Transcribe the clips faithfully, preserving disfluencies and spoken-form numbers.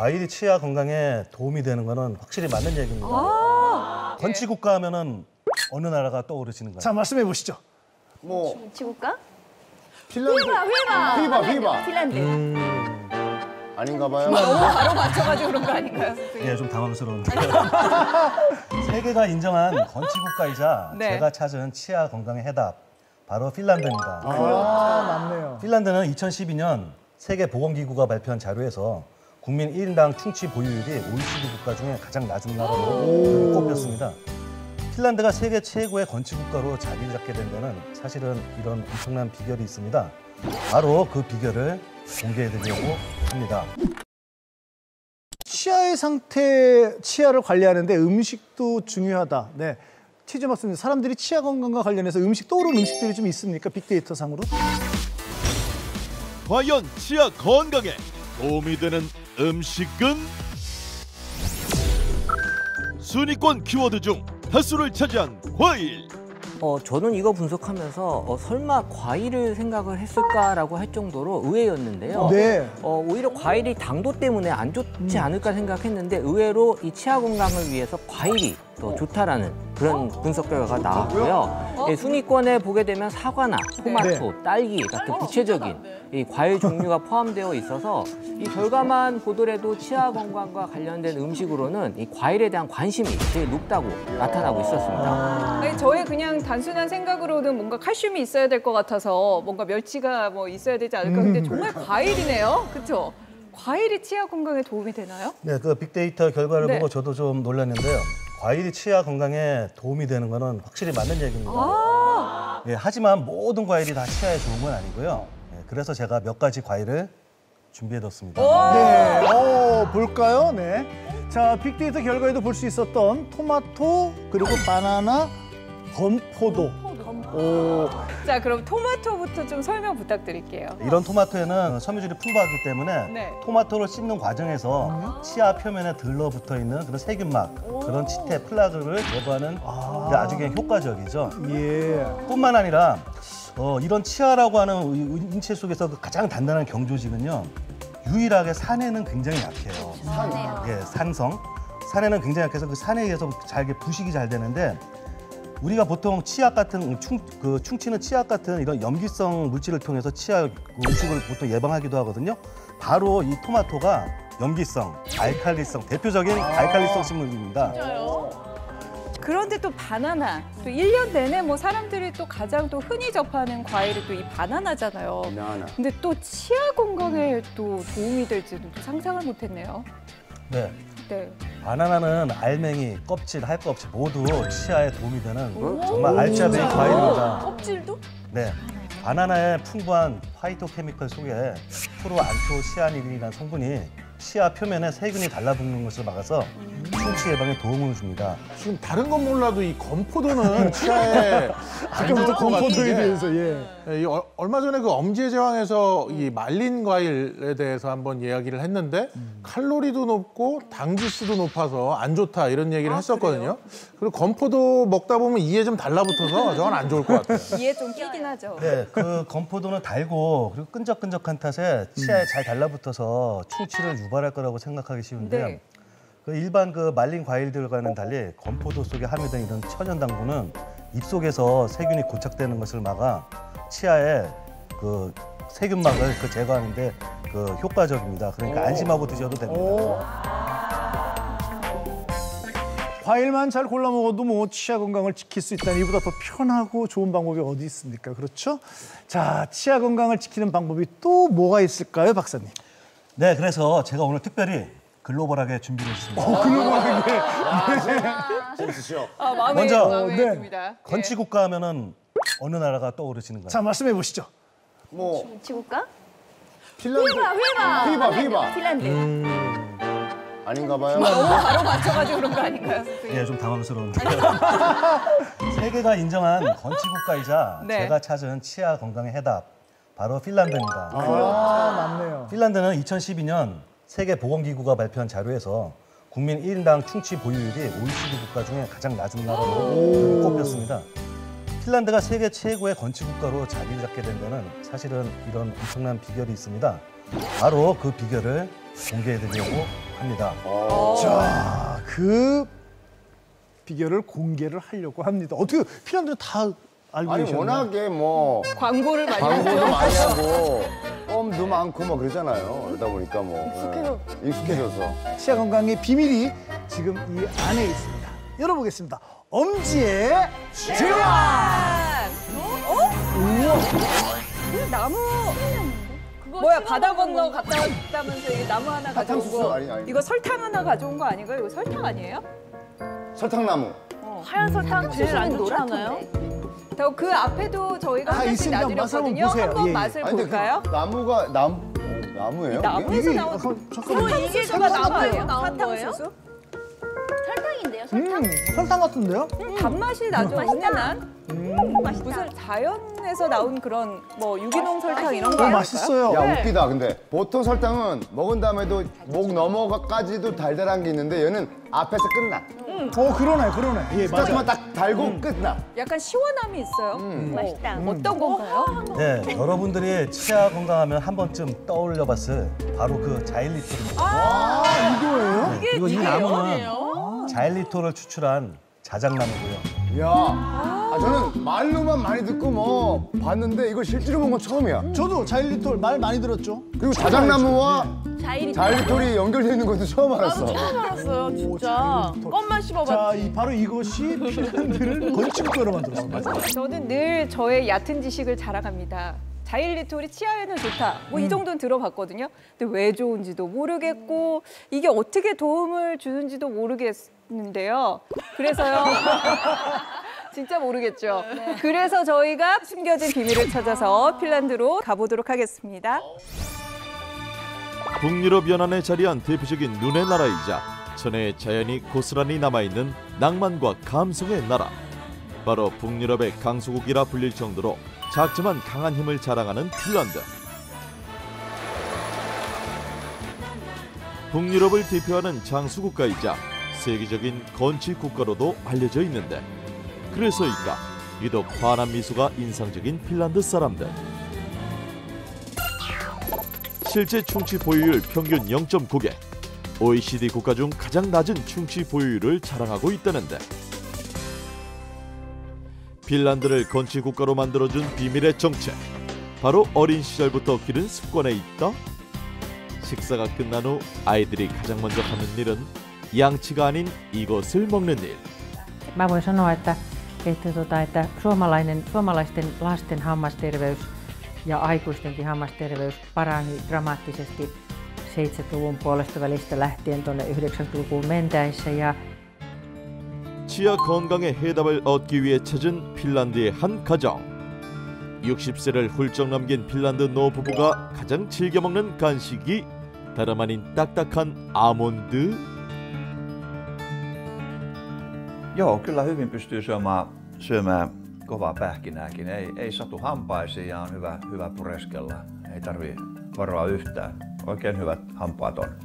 과일이 치아 건강에 도움이 되는 거는 확실히 맞는 얘기입니다. 아 건치 국가 하면은 어느 나라가 떠오르시는가요? 자, 말씀해 보시죠. 뭐 치국가? 핀란드 휘바, 휘바. 휘바 휘바 핀란드. 음... 아닌가 봐요. 너무 바로 맞춰가지고 그런 거 아닌가요? 예, 좀 당황스러운데. 세계가 인정한 건치 국가이자 네. 제가 찾은 치아 건강의 해답, 바로 핀란드입니다. 아, 맞네요. 핀란드는 이천십이 년 세계보건기구가 발표한 자료에서 국민 일 인당 충치 보유율이 오이시디 국가 중에 가장 낮은 나라로 꼽혔습니다. 핀란드가 세계 최고의 건치 국가로 자리를 잡게 된 데는 사실은 이런 엄청난 비결이 있습니다. 바로 그 비결을 공개해드리려고 합니다. 치아의 상태, 치아를 관리하는데 음식도 중요하다. 네. 최재 박사님, 사람들이 치아 건강과 관련해서 음식 떠오르는 음식들이 좀 있습니까? 빅데이터 상으로? 과연 치아 건강에 도움이 되는 음식은? 순위권 키워드 중 다수를 차지한 과일. 어, 저는 이거 분석하면서 어, 설마 과일을 생각을 했을까라고 할 정도로 의외였는데요. 네. 어, 오히려 과일이 당도 때문에 안 좋지 않을까 생각했는데 의외로 이 치아 건강을 위해서 과일이 더 좋다라는 그런 분석 결과가 나왔고요. 예, 순위권에 보게 되면 사과나 토마토, 딸기 같은 구체적인 이 과일 종류가 포함되어 있어서 이 결과만 보더라도 치아 건강과 관련된 음식으로는 이 과일에 대한 관심이 제일 높다고 나타나고 있었습니다. 아니, 저의 그냥 단순한 생각으로는 뭔가 칼슘이 있어야 될 것 같아서 뭔가 멸치가 뭐 있어야 되지 않을까. 근데 정말 과일이네요. 그렇죠? 과일이 치아 건강에 도움이 되나요? 네, 그 빅데이터 결과를 네. 보고 저도 좀 놀랐는데요. 과일이 치아 건강에 도움이 되는 거는 확실히 맞는 얘기입니다. 아 예, 하지만 모든 과일이 다 치아에 좋은 건 아니고요. 예, 그래서 제가 몇 가지 과일을 준비해뒀습니다. 네. 어, 볼까요? 네. 자, 빅데이터 결과에도 볼 수 있었던 토마토, 그리고 바나나, 건포도. 오. 자, 그럼 토마토부터 좀 설명 부탁드릴게요. 이런 토마토에는 섬유질이 풍부하기 때문에 네. 토마토를 씹는 과정에서 치아 표면에 들러붙어 있는 그런 세균막, 그런 치태, 플라그를 제거하는 아. 아주 그냥 효과적이죠. 예. 뿐만 아니라 어, 이런 치아라고 하는 인체 속에서 그 가장 단단한 경조직은요, 유일하게 산에는 굉장히 약해요. 산에요. 예, 산성. 산에는 굉장히 약해서 그 산에 의해서 잘 부식이 잘 되는데, 우리가 보통 치약 같은 충, 그 충치는 치약 같은 이런 염기성 물질을 통해서 치아 음식을 보통 예방하기도 하거든요. 바로 이 토마토가 염기성, 알칼리성, 대표적인 알칼리성 식물입니다. 그런데 또 바나나, 또 일 년 내내 뭐 사람들이 또 가장 또 흔히 접하는 과일이 또 이 바나나잖아요. 바나나. 근데 또 치아 건강에 또 도움이 될지는 또 상상을 못했네요. 네. 네. 바나나는 알맹이, 껍질, 할 것 없이 모두 치아에 도움이 되는 정말 알짜배기 과일입니다. 껍질도? 네. 바나나의 풍부한 파이토케미컬 속에 프로안토시아닌이라는 성분이 치아 표면에 세균이 달라붙는 것을 막아서 충치 예방에 도움을 줍니다. 지금 다른 건 몰라도 이 건포도는 치아에 아까부터 건포도에 대해서, 예. 예, 이 어, 얼마 전에 그 엄지의 제왕에서 이 말린 과일에 대해서 한번 이야기를 했는데 음. 칼로리도 높고 당 지수도 높아서 안 좋다 이런 얘기를 아, 했었거든요. 그리고 건포도 먹다 보면 이에 좀 달라붙어서 저건 안 좋을 것 같아요. 이에 좀 끼긴 하죠. 네, 그 건포도는 달고 그리고 끈적끈적한 탓에 치아에 잘 달라붙어서 충치를 유발할 거라고 생각하기 쉬운데요. 네. 그 일반 그 말린 과일들과는 달리 건포도 속에 함유된 이런 천연 당분은 입속에서 세균이 고착되는 것을 막아 치아에 그 세균막을 그 제거하는데 그 효과적입니다. 그러니까 안심하고 드셔도 됩니다. 오. 과일만 잘 골라 먹어도 뭐 치아 건강을 지킬 수 있다니 이보다 더 편하고 좋은 방법이 어디 있습니까? 그렇죠? 자, 치아 건강을 지키는 방법이 또 뭐가 있을까요, 박사님? 네, 그래서 제가 오늘 특별히 글로벌하게 준비를 했습니다. 어, 글로벌하게. 재밌으시죠? 아, 마음에, 먼저, 마음에 네. 듭니다. 건치 국가 하면은 어느 나라가 떠오르시는가요? 자, 말씀해 보시죠. 뭐 치국가? 핀란드 휘바, 휘바. 휘바 휘바 핀란드. 아닌가 봐요. 너무 바로 맞춰가지고 그런 거 아닌가요? 예, 좀 당황스러운데. 세계가 인정한 건치 국가이자 네. 제가 찾은 치아 건강의 해답, 바로 핀란드입니다. 아, 맞네요. 핀란드는 이천십이 년 세계보건기구가 발표한 자료에서 국민 일 인당 충치 보유율이 오이시디 국가 중에 가장 낮은 나라로 꼽혔습니다. 핀란드가 세계 최고의 건치 국가로 자리를 잡게 된 데는 사실은 이런 엄청난 비결이 있습니다. 바로 그 비결을 공개해드리려고 합니다. 자, 그 비결을 공개를 하려고 합니다. 어떻게 핀란드는 다 알고 아니 계셨나요? 워낙에 뭐 광고를 많이 광고도 하죠. 많이 하고 껌도 많고 뭐 그러잖아요. 그러다 보니까 뭐 익숙해서 예, 익숙해져서 치아 건강의 비밀이 지금 이 안에 있습니다. 열어보겠습니다. 엄지의 제왕! 우와. 그 나무 뭐야 바다 건너 갔다 왔다면서 이게 나무 하나 가져온 사탕수수 거 아니, 아니. 이거 설탕 하나 가져온 거 아닌가요? 이거 설탕 아니에요? 설탕나무. 하얀 설탕 제일 안 좋지 않아요? 더 그 앞에도 저희가 다 한 잔씩 있으니까 맛을 한번 놔드렸거든요. 보세요. 한번 예, 예. 맛을 아니 근데 볼까요? 그 나무가 나무 어, 나무예요? 나무? 이게? 에서 나온 약간 잠깐만. 사탕수수가 나무 아니에요? 나온 거예요? 사탕수수? 설탕인데요, 설탕? 음, 설탕 같은데요? 단맛이 나죠. 은은한. 맛있다. 무슨 자연에서 나온 그런 뭐 유기농 설탕 이런 거 너무 아닐까요? 맛있어요. 야 웃기다. 근데 보통 설탕은 먹은 다음에도 목 넘어가까지도 달달한 게 있는데 얘는 앞에서 끝나. 어, 그러네, 그러네. 예, 맞아요. 스타트만 딱 달고 끝나. 약간 시원함이 있어요. 어, 맛있다. 어떤 건가요? 네, 여러분들이 치아 건강하면 한 번쯤 떠올려봤을 바로 그 자일리톨입니다. 아, 이거예요? 네, 그리고 이 나무는 자일리톨을 추출한 자작나무고요. 야, 아, 저는 말로만 많이 듣고 뭐 봤는데 이걸 실제로 본 건 처음이야. 저도 자일리톨 말 많이 들었죠? 그리고 자작나무와 자일이 자일리톨이 연결되어 있는 것도 처음 알았어. 처음 알았어요, 진짜. 자일리톨. 껌만 자, 씹어봤지. 이, 바로 이것이 핀란드를 건축국가로 만들었습니다. 저는 늘 저의 얕은 지식을 자랑합니다. 자일리톨이 치아에는 좋다. 뭐 이 정도는 들어봤거든요. 근데 왜 좋은지도 모르겠고 이게 어떻게 도움을 주는지도 모르겠는데요. 그래서요. 진짜 모르겠죠. 그래서 저희가 숨겨진 비밀을 찾아서 핀란드로 가보도록 하겠습니다. 북유럽 연안에 자리한 대표적인 눈의 나라이자 천혜의 자연이 고스란히 남아있는 낭만과 감성의 나라. 바로 북유럽의 강소국이라 불릴 정도로 작지만 강한 힘을 자랑하는 핀란드. 북유럽을 대표하는 장수국가이자 세계적인 건축 국가로도 알려져 있는데 그래서일까 유독 환한 미소가 인상적인 핀란드 사람들. 실제 충치 보유율 평균 영 점 구 개, 오이시디 국가 중 가장 낮은 충치 보유율을 자랑하고 있다는데 핀란드를 건축 국가로 만들어준 비밀의 정체, 바로 어린 시절부터 기른 습관에 있다. 식사가 끝난 후 아이들이 가장 먼저 하는 일은 양치가 아닌 이것을 먹는 일. Mä voin sanoa, että, että, tota, että suomalainen, suomalaisten lasten hammasterveys ja aikuistenkin hammasterveys parani dramaattisesti seitsemänkymmentäluvun puolesta välistä lähtien tuonne yhdeksänkymmentälukuun mentäessä. Ja 치아 건강의 해답을 얻기 위해 찾은 핀란드의 한 가정. 육십 세를 훌쩍 넘긴 핀란드 노부부가 가장 즐겨 먹는 간식이 다름 아닌 딱딱한 아몬드. Joo, kyllä hyvin pystyy syömään, syömään kovaa pähkinääkin. Ei, ei satu hampaisiin ja on hyvä, hyvä pureskella. Ei tarvitse varoa yhtään. Oikein hyvät hampaat on.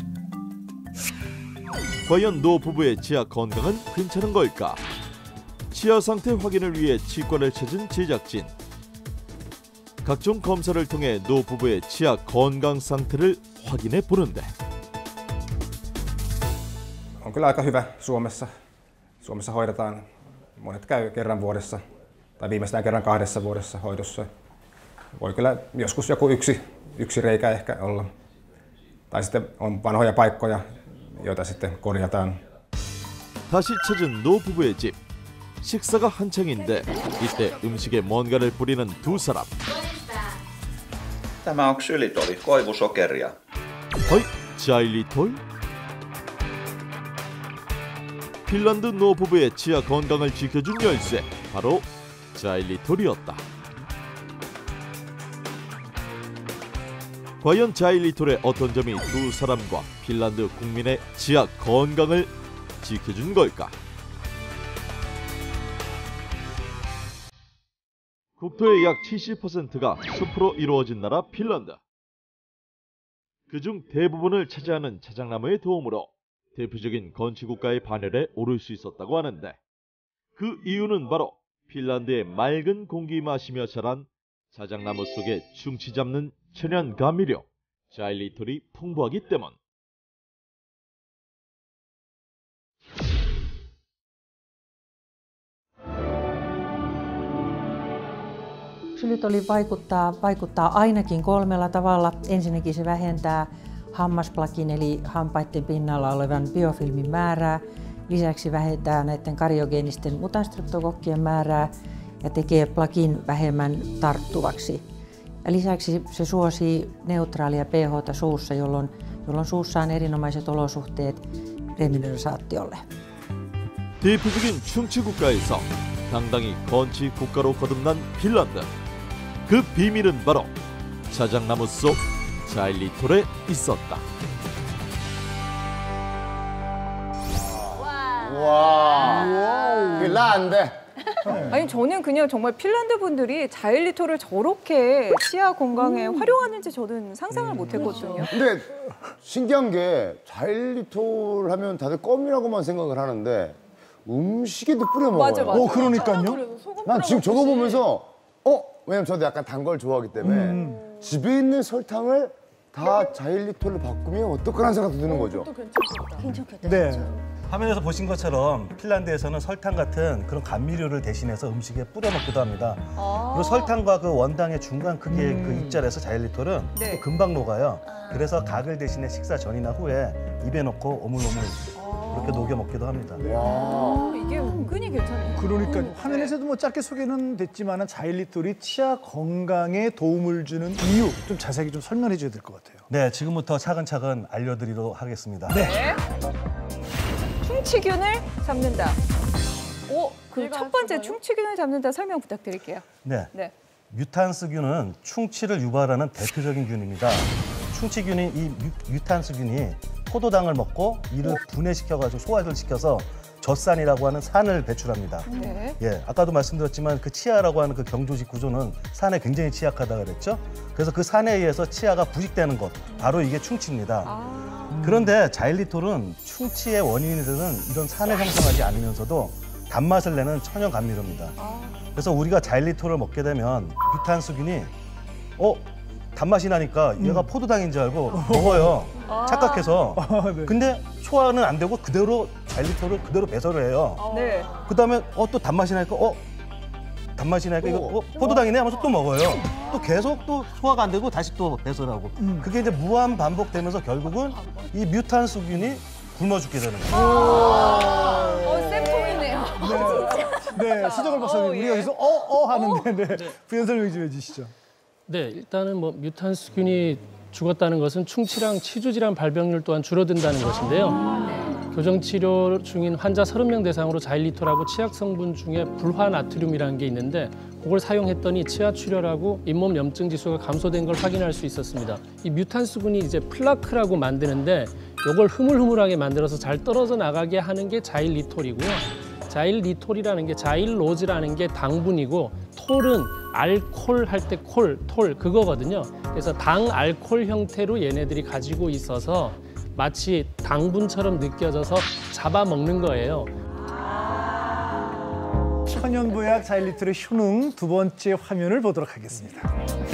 과연 노부부의 치아 건강은 괜찮은 걸까? 치아 상태 확인을 위해 치과를 찾은 제작진. 각종 검사를 통해 노부부의 치아 건강 상태를 확인해 보는데 On kyllä aika hyvä Suomessa. Suomessa hoidetaan, monet käy kerran vuodessa tai viimeistään kerran kahdessa vuodessa hoidossa. Voi kyllä joskus joku yksi, yksi reikä ehkä olla. Tai sitten on vanhoja paikkoja, joita sitten korjataan. 다시 찾은 노부부의 집. 식사가 한창인데 이때 음식에 뭔가를 뿌리는 두 사람. Tämä on ksylitoli, koivusokeria. 어이? 자일리톨? 핀란드 노부부의 치아 건강을 지켜준 열쇠, 바로 자일리톨이었다. 과연 자일리톨의 어떤 점이 두 사람과 핀란드 국민의 치아 건강을 지켜준 걸까? 국토의 약 칠십 퍼센트가 숲으로 이루어진 나라 핀란드. 그중 대부분을 차지하는 자작나무의 도움으로 대표적인 건축국가의 반열에 오를 수 있었다고 하는데 그 이유는 바로 핀란드의 맑은 공기 마시며 자란 자작나무 속에 충치 잡는 천연 감미료 자일리톨이 풍부하기 때문. Xylitoli vaikuttaa, vaikuttaa ainakin kolmella tavalla. Ensinnäkin se vähentää hammasplakin eli hampaiden pinnalla olevan biofilmin määrää. Lisäksi vähentää näiden kariogeenisten mutanstreptokokkien määrää ja tekee plakin vähemmän tarttuvaksi. Ja lisäksi se suosii neutraalia pH:ta suussa, jolloin, jolloin suussa on erinomaiset olosuhteet remineralisaatiolle. 대표적인 충치 국가에서 당당히 건치 국가로 거듭난 핀란드. 그 비밀은 바로 자작나무 속 자일리톨에 있었다. 와, 핀란드. 아니 저는 그냥 정말 핀란드 분들이 자일리톨을 저렇게 치아 건강에 음. 활용하는지 저는 상상을 못했거든요. 근데 신기한 게 자일리톨 하면 다들 껌이라고만 생각을 하는데 음식에도 뿌려 먹어요. 맞아, 맞아. 어, 그러니까요. 난 지금 저거 보면서 어? 왜냐면 저도 약간 단 걸 좋아하기 때문에 음. 집에 있는 설탕을 다 자일리톨로 바꾸면 어떨까라는 생각도 드는 거죠. 괜찮겠다. 네. 화면에서 보신 것처럼 핀란드에서는 설탕 같은 그런 감미료를 대신해서 음식에 뿌려 먹기도 합니다. 그리고 설탕과 그 원당의 중간 크기의 그 입자리에서 자일리톨은 네. 또 금방 녹아요. 그래서 가글 대신에 식사 전이나 후에 입에 넣고 오물오물 그렇게 녹여 먹기도 합니다. 아, 이게 은근히 괜찮네요. 그러니까 화면에서도 뭐 짧게 소개는 됐지만 자일리톨이 치아 건강에 도움을 주는 이유 좀 자세히 좀 설명해 줘야 될 것 같아요. 네, 지금부터 차근차근 알려드리도록 하겠습니다. 네. 충치균을 잡는다. 오, 그 첫 번째 충치균을 잡는다 설명 부탁드릴게요. 네. 네. 뮤탄스균은 충치를 유발하는 대표적인 균입니다. 충치균인 이 뮤, 뮤탄스균이 포도당을 먹고 이를 분해시켜가지고 소화를 시켜서 젖산이라고 하는 산을 배출합니다. 네. 예, 아까도 말씀드렸지만 그 치아라고 하는 그 경조직 구조는 산에 굉장히 취약하다 그랬죠. 그래서 그 산에 의해서 치아가 부식되는 것, 바로 이게 충치입니다. 아. 그런데 자일리톨은 충치의 원인이 되는 이런 산을 형성하지 않으면서도 단맛을 내는 천연 감미료입니다. 아. 그래서 우리가 자일리톨을 먹게 되면 뮤탄스균이 어? 단맛이 나니까 얘가 포도당인 줄 알고 먹어요. 아. 착각해서. 네. 근데 소화는 안 되고 그대로 자일리톨을 그대로 배설을 해요. 네. 그다음에 어 또 단맛이 나니까 어 단맛이 나니까 이거 어, 포도당이네 하면서 또 먹어요. 또 계속 또 소화가 안 되고 다시 또 배설하고. 그게 이제 무한 반복되면서 결국은 이 뮤탄스균이 굶어 죽게 되는 거예요. 어, 쌤통이네요. 네, 수정을 박사님, 어, 우리가 예. 여기서 어, 어 하는데 네. 부연 설명 좀 해주시죠. 네, 일단은 뭐 뮤탄스균이 죽었다는 것은 충치랑 치주 질환 발병률 또한 줄어든다는 것인데요. 교정 치료 중인 환자 서른 명 대상으로 자일리톨하고 치약 성분 중에 불화나트륨이라는 게 있는데 그걸 사용했더니 치아 출혈하고 잇몸 염증 지수가 감소된 걸 확인할 수 있었습니다. 이 뮤탄스균이 이제 플라크라고 만드는데 이걸 흐물흐물하게 만들어서 잘 떨어져 나가게 하는 게 자일리톨이고요. 자일리톨이라는 게 자일로즈라는 게 당분이고 톨은 알콜 할 때 콜, 톨 그거거든요. 그래서 당 알콜 형태로 얘네들이 가지고 있어서 마치 당분처럼 느껴져서 잡아먹는 거예요. 천연보약 자일리톨의 효능 두 번째 화면을 보도록 하겠습니다.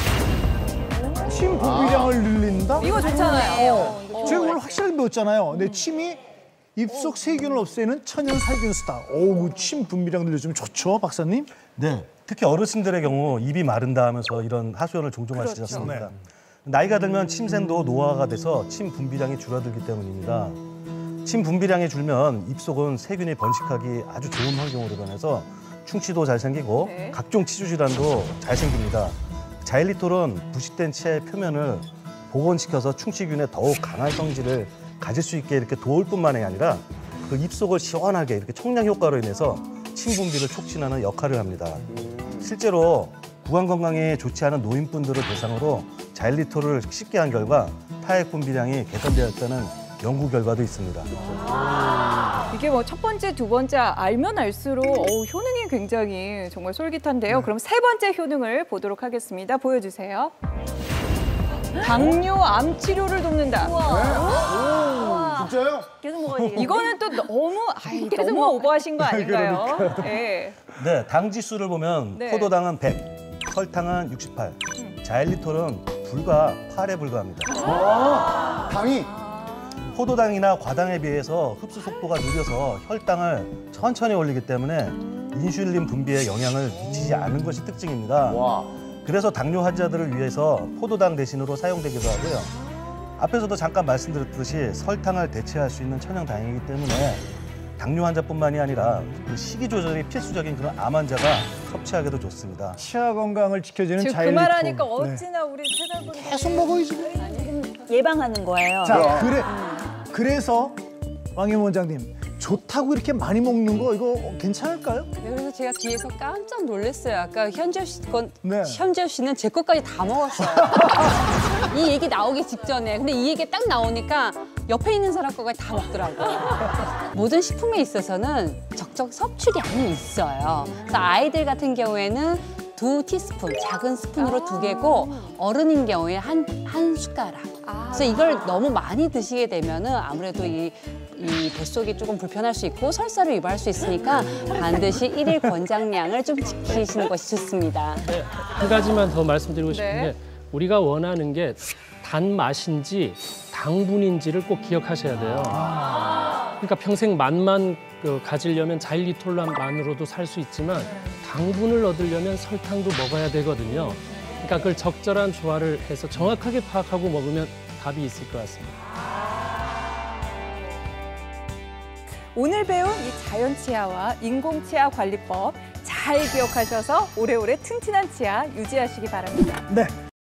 침 분비량을 늘린다? 이거 좋잖아요. 어, 제가 오늘 확실하게 배웠잖아요. 내 침이 입속 세균을 없애는 천연 살균수다. 오우, 침 분비량 늘려주면 좋죠, 박사님? 네. 특히 어르신들의 경우 입이 마른다 하면서 이런 하소연을 종종 하시지 그렇죠. 않습니까? 나이가 들면 침샘도 노화가 돼서 침 분비량이 줄어들기 때문입니다. 침 분비량이 줄면 입속은 세균이 번식하기 아주 좋은 환경으로 변해서 충치도 잘 생기고 네. 각종 치주 질환도 잘 생깁니다. 자일리톨은 부식된 치아의 표면을 복원시켜서 충치균의 더욱 강한 성질을 가질 수 있게 이렇게 도울 뿐만이 아니라 그 입속을 시원하게 이렇게 청량 효과로 인해서 침 분비를 촉진하는 역할을 합니다. 실제로 구강 건강에 좋지 않은 노인분들을 대상으로 자일리톨을 쉽게 한 결과 타액 분비량이 개선되었다는 연구 결과도 있습니다. 이게 뭐 첫 번째, 두 번째 알면 알수록 어우, 효능이 굉장히 정말 솔깃한데요. 그럼 세 번째 효능을 보도록 하겠습니다. 보여주세요. 당뇨 암 치료를 돕는다. 진짜요? 계속 먹어야 되겠네. 이거는 또 너무 아이, 너무 오버하신 거 아닌가요? 네. 네, 당 지수를 보면 네. 포도당은 백, 설탕은 육십팔, 자일리톨은 불과 팔에 불과합니다. 아, 당이 포도당이나 과당에 비해서 흡수 속도가 느려서 혈당을 천천히 올리기 때문에 인슐린 분비에 영향을 미치지 않는 것이 특징입니다. 와. 그래서 당뇨 환자들을 위해서 포도당 대신으로 사용되기도 하고요. 앞에서도 잠깐 말씀드렸듯이 설탕을 대체할 수 있는 천연당이기 때문에 당뇨 환자뿐만이 아니라 그 식이 조절이 필수적인 그런 암 환자가 섭취하기도 좋습니다. 치아 건강을 지켜주는 지금 그 자일리톨. 말하니까 네. 어찌나 우리 채널분들 계속 먹어야지. 예방하는 거예요. 자, 그래, 그래서 왕임 원장님 좋다고 이렇게 많이 먹는 거 이거 괜찮을까요? 네, 그래서 제가 뒤에서 깜짝 놀랐어요. 아까 현지엽 씨 건, 네. 현지엽 씨는 제 것까지 다 먹었어요. 이 얘기 나오기 직전에. 근데 이 얘기 딱 나오니까 옆에 있는 사람 거까지 다 먹더라고요. 모든 식품에 있어서는 적정 섭취량이 있어요. 그래서 아이들 같은 경우에는 두 티스푼, 작은 스푼으로 두 개고 어른인 경우에 한, 한 숟가락. 그래서 이걸 너무 많이 드시게 되면은 아무래도 이, 이 뱃속이 조금 불편할 수 있고 설사를 유발할 수 있으니까 반드시 일일 권장량을 좀 지키시는 것이 좋습니다. 네, 한 가지만 더 말씀드리고 싶은데 네. 우리가 원하는 게 단맛인지 당분인지를 꼭 기억하셔야 돼요. 그러니까 평생 맛만 그 가지려면 자일리톨만으로도 살 수 있지만 당분을 얻으려면 설탕도 먹어야 되거든요. 그러니까 그걸 적절한 조화를 해서 정확하게 파악하고 먹으면 답이 있을 것 같습니다. 오늘 배운 이 자연 치아와 인공 치아 관리법 잘 기억하셔서 오래오래 튼튼한 치아 유지하시기 바랍니다. 네.